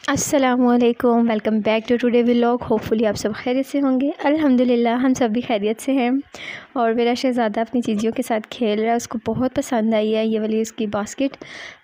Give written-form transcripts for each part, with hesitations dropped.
अस्सलामुअलैकुम, welcome back to today vlog. Hopefully आप सब खैरियत से होंगे। अल्हम्दुलिल्लाह हम सब भी खैरियत से हैं। और मेरा शहज़ादा अपनी चीज़ों के साथ खेल रहा है, उसको बहुत पसंद आई है ये वाली उसकी बास्केट।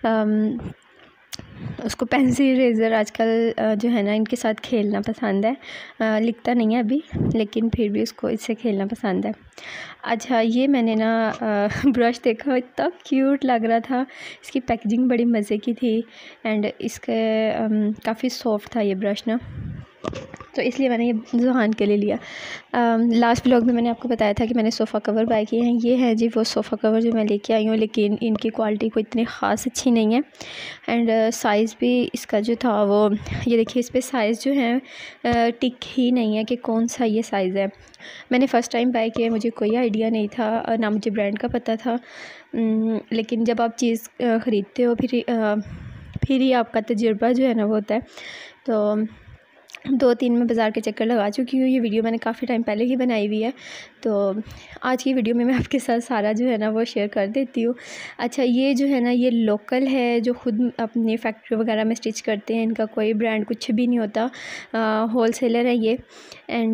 उसको पेंसिल इरेज़र आजकल जो है ना इनके साथ खेलना पसंद है। लिखता नहीं है अभी, लेकिन फिर भी उसको इससे खेलना पसंद है। अच्छा, ये मैंने ना ब्रश देखा, इतना क्यूट लग रहा था। इसकी पैकेजिंग बड़ी मज़े की थी एंड इसके काफ़ी सॉफ्ट था ये ब्रश ना, तो इसलिए मैंने ये ज़ुहान के लिए लिया। लास्ट व्लॉग में मैंने आपको बताया था कि मैंने सोफ़ा कवर बाय किए हैं। ये है जी वो सोफ़ा कवर जो मैं लेके आई हूँ, लेकिन इनकी क्वालिटी कोई इतनी ख़ास अच्छी नहीं है एंड साइज़ भी इसका जो था वो, ये देखिए इस पर साइज़ जो है टिक ही नहीं है कि कौन सा ये साइज़ है। मैंने फ़र्स्ट टाइम बाय किया, मुझे कोई आइडिया नहीं था, ना मुझे ब्रांड का पता था। लेकिन जब आप चीज़ ख़रीदते हो फिर ही आपका तजुर्बा जो है ना वो होता है। तो 2-3 मैं बाज़ार के चक्कर लगा चुकी हूँ। ये वीडियो मैंने काफ़ी टाइम पहले ही बनाई हुई है, तो आज की वीडियो में मैं आपके साथ सारा जो है ना वो शेयर कर देती हूँ। अच्छा, ये जो है ना ये लोकल है, जो ख़ुद अपनी फैक्ट्री वगैरह में स्टिच करते हैं। इनका कोई ब्रांड कुछ भी नहीं होता, होलसेलर है ये। एंड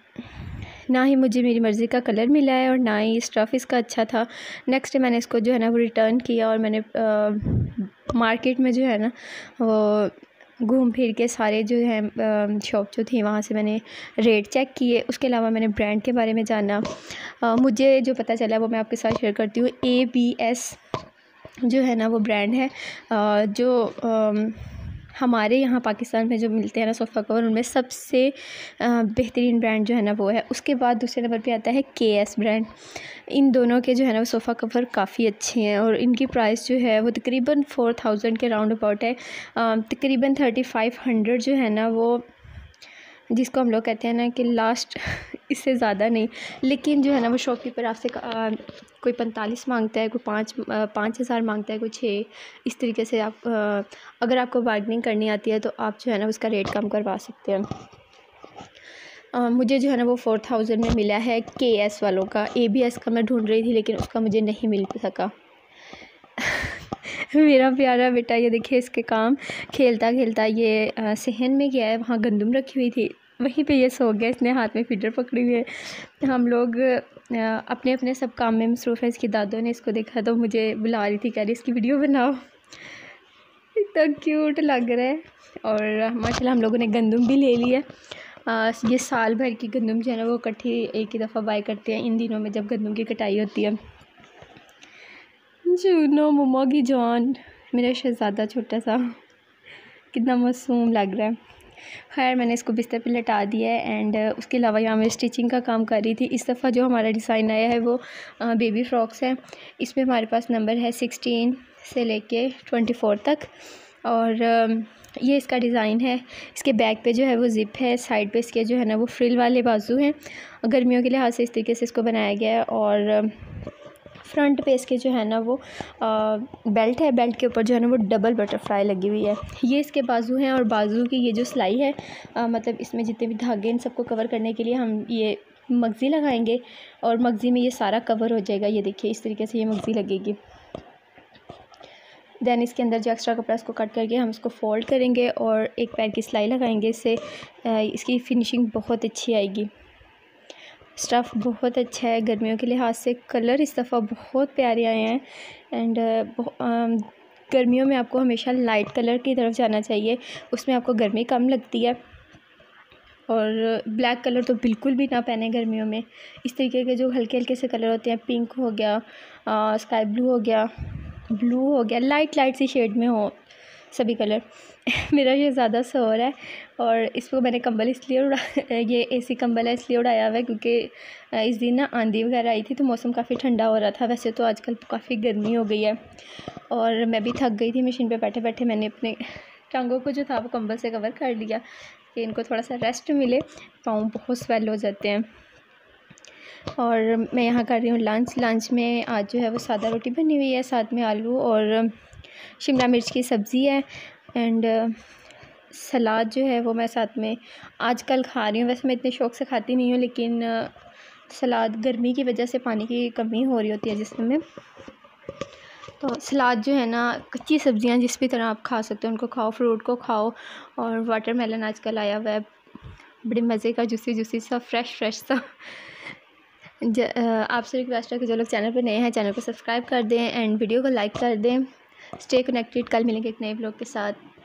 ना ही मुझे मेरी मर्ज़ी का कलर मिला है और ना ही स्टफ़ इसका अच्छा था। नेक्स्ट मैंने इसको जो है ना वो रिटर्न किया और मैंने मार्केट में जो है ना वो घूम फिर के सारे जो है शॉप जो थी वहाँ से मैंने रेट चेक किए। उसके अलावा मैंने ब्रांड के बारे में जाना। मुझे जो पता चला वो मैं आपके साथ शेयर करती हूँ। ABS जो है ना वो ब्रांड है, जो हमारे यहाँ पाकिस्तान में जो मिलते हैं ना सोफ़ा कवर, उनमें सबसे बेहतरीन ब्रांड जो है ना वो है। उसके बाद दूसरे नंबर पे आता है KS ब्रांड। इन दोनों के जो है ना वो सोफ़ा कवर काफ़ी अच्छे हैं और इनकी प्राइस जो है वो तकरीबन 4000 के राउंड अबाउट है। तकरीबन 3500 जो है ना वो, जिसको हम लोग कहते हैं ना कि लास्ट इससे ज़्यादा नहीं। लेकिन जो है ना वो शॉपकीपर आपसे कोई 45 मांगता है, कोई 5,000 मांगता है, कोई 6। इस तरीके से आप अगर आपको बार्गेनिंग करनी आती है तो आप जो है ना उसका रेट कम करवा सकते हैं। मुझे जो है ना वो 4000 में मिला है KS वालों का। ABS का मैं ढूंढ रही थी लेकिन उसका मुझे नहीं मिल सका। मेरा प्यारा बेटा ये देखिए इसके काम, खेलता खेलता ये सहन में गया है। वहाँ गंदम रखी हुई थी, वहीं पे ये सो गया। इसने हाथ में फीडर पकड़ी हुई है। हम लोग अपने अपने सब काम में मसरूफ़ है। इसकी दादों ने इसको देखा तो मुझे बुला रही थी, कह रही इसकी वीडियो बनाओ। इतना क्यूट लग रहा है। और माशाल्लाह हम लोगों ने गंदम भी ले ली है। ये साल भर की गंदम जो है ना वो इकट्ठी एक ही दफ़ा बाय करते हैं इन दिनों में जब गंदम की कटाई होती है। जूनो मम्मा की जान, मेरा शहज़ादा छोटा सा कितना मासूम लग रहा है। खैर मैंने इसको बिस्तर पे लटा दिया है एंड उसके अलावा यहाँ मैं स्टिचिंग का काम कर रही थी। इस दफ़ा जो हमारा डिज़ाइन आया है वो बेबी फ्रॉक्स है। इसमें हमारे पास नंबर है 16 से लेके 24 तक। और ये इसका डिज़ाइन है। इसके बैक पे जो है वो ज़िप है, साइड पे इसके जो है ना वो फ्रिल वाले बाजू हैं। गर्मियों के लिहाज से इस तरीके से इसको बनाया गया है। और फ्रंट पे इसके जो है ना वो बेल्ट है। बेल्ट के ऊपर जो है ना वो डबल बटरफ्लाई लगी हुई है। ये इसके बाजू हैं और बाजू की ये जो सिलाई है, मतलब इसमें जितने भी धागे इन सबको कवर करने के लिए हम ये मगज़ी लगाएंगे और मगज़ी में ये सारा कवर हो जाएगा। ये देखिए इस तरीके से ये मगज़ी लगेगी। दैन इसके अंदर जो एक्स्ट्रा कपड़ा इसको कट करके हम इसको फ़ोल्ड करेंगे और एक पैर की सिलाई लगाएंगे। इससे इसकी फिनिशिंग बहुत अच्छी आएगी। स्टफ़ बहुत अच्छा है गर्मियों के लिहाज से। कलर इस दफ़ा बहुत प्यारे आए हैं एंड गर्मियों में आपको हमेशा लाइट कलर की तरफ जाना चाहिए, उसमें आपको गर्मी कम लगती है। और ब्लैक कलर तो बिल्कुल भी ना पहने गर्मियों में। इस तरीके के जो हल्के हल्के से कलर होते हैं, पिंक हो गया, स्काई ब्लू हो गया, ब्लू हो गया, लाइट सी शेड में हो सभी कलर। मेरा ये ज़्यादा सो रहा है और इसको मैंने कंबल इसलिए ये AC कंबल है इसलिए उड़ाया हुआ है क्योंकि इस दिन ना आंधी वगैरह आई थी तो मौसम काफ़ी ठंडा हो रहा था। वैसे तो आजकल काफ़ी गर्मी हो गई है और मैं भी थक गई थी मशीन पे बैठे बैठे। मैंने अपने टांगों को जो था वो कंबल से कवर कर लिया कि इनको थोड़ा सा रेस्ट मिले, पाँव बहुत स्वेल हो जाते हैं। और मैं यहाँ कर रही हूँ लंच में आज जो है वो सादा रोटी बनी हुई है, साथ में आलू और शिमला मिर्च की सब्ज़ी है एंड सलाद जो है वो मैं साथ में आजकल खा रही हूँ। वैसे मैं इतने शौक़ से खाती नहीं हूँ, लेकिन सलाद गर्मी की वजह से पानी की कमी हो रही होती है जिसमें तो सलाद जो है ना, कच्ची सब्ज़ियाँ जिस भी तरह आप खा सकते हो उनको खाओ, फ्रूट को खाओ। और वाटरमेलन आजकल आया हुआ है, बड़े मज़े का, जूसी जूसी सा, फ्रेश सा। आपसे रिक्वेस्ट है कि जो लोग चैनल पर नए हैं चैनल को सब्सक्राइब कर दें एंड वीडियो को लाइक कर दें। स्टे कनेक्टेड, कल मिलेंगे एक नए ब्लॉग के साथ।